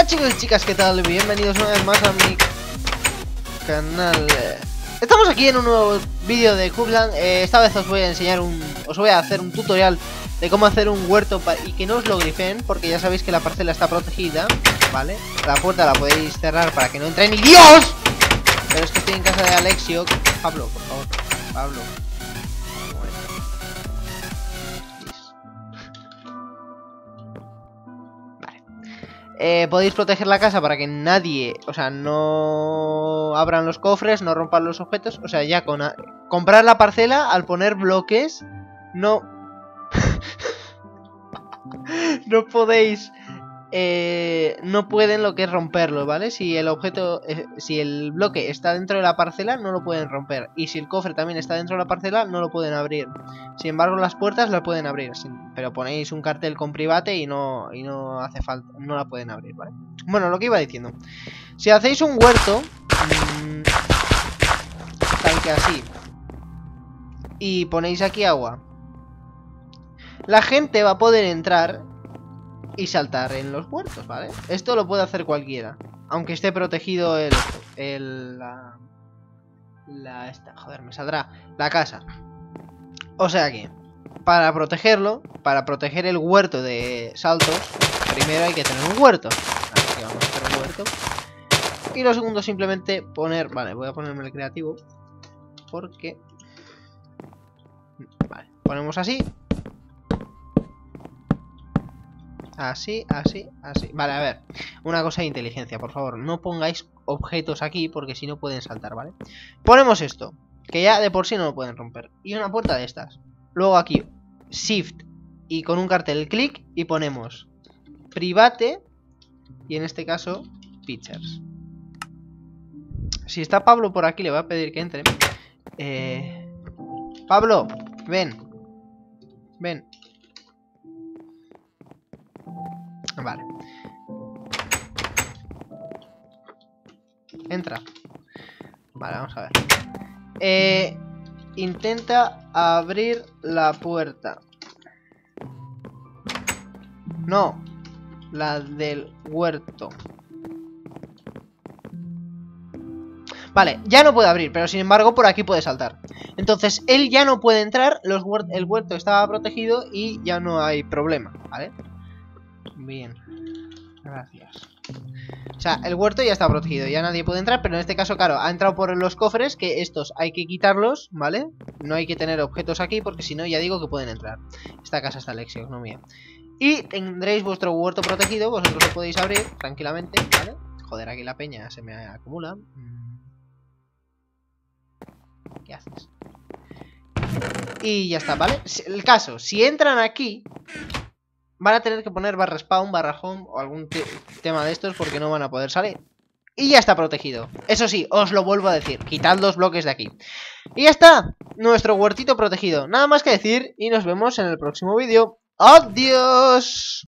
chicos y chicas, ¿qué tal? Bienvenidos una vez más a mi canal. Estamos aquí en un nuevo vídeo de Cubland. Esta vez os voy a enseñar os voy a hacer un tutorial de cómo hacer un huerto y que no os lo grifeen, porque ya sabéis que la parcela está protegida, ¿vale? La puerta la podéis cerrar para que no entre ni Dios. Pero es que estoy en casa de Alexio. Pablo, por favor, Pablo. Podéis proteger la casa para que nadie, o sea, no abran los cofres, no rompan los objetos. O sea, ya con comprar la parcela, al poner bloques, no no podéis, no pueden lo que es romperlo, ¿vale? Si el objeto, si el bloque está dentro de la parcela, no lo pueden romper. Y si el cofre también está dentro de la parcela, no lo pueden abrir. Sin embargo, las puertas las pueden abrir, pero ponéis un cartel con private y no hace falta, no la pueden abrir, ¿vale? Bueno, lo que iba diciendo. Si hacéis un huerto, tal que así, y ponéis aquí agua, la gente va a poder entrar y saltar en los huertos, ¿vale? Esto lo puede hacer cualquiera, aunque esté protegido joder, me saldrá la casa. O sea que, para protegerlo, para proteger el huerto de saltos, primero hay que tener un huerto. Así que vamos a hacer un huerto. Y lo segundo, simplemente poner... Vale, voy a ponerme el creativo, porque... Vale, ponemos así. Así, así, así. Vale, a ver. Una cosa de inteligencia, por favor. No pongáis objetos aquí, porque si no pueden saltar, ¿vale? Ponemos esto, que ya de por sí no lo pueden romper. Y una puerta de estas. Luego aquí, Shift y con un cartel clic y ponemos private. Y en este caso, Pictures. Si está Pablo por aquí, le voy a pedir que entre. Pablo, ven. Ven. Vale. Entra. Vale, vamos a ver. Intenta abrir la puerta. No, la del huerto. Vale, ya no puede abrir, pero sin embargo por aquí puede saltar. Entonces él ya no puede entrar, el huerto estaba protegido y ya no hay problema, ¿vale? Bien, gracias. O sea, el huerto ya está protegido, ya nadie puede entrar, pero en este caso, claro, ha entrado por los cofres, que estos hay que quitarlos, ¿vale? No hay que tener objetos aquí, porque si no, ya digo que pueden entrar. Esta casa está Alexio, no mía. Y tendréis vuestro huerto protegido, vosotros lo podéis abrir tranquilamente, ¿vale? Joder, aquí la peña se me acumula. ¿Qué haces? Y ya está, ¿vale? El caso, si entran aquí... Van a tener que poner barra spawn, barra home o algún tema de estos porque no van a poder salir. Y ya está protegido. Eso sí, os lo vuelvo a decir, quitad los bloques de aquí. Y ya está, nuestro huertito protegido. Nada más que decir y nos vemos en el próximo vídeo. ¡Adiós!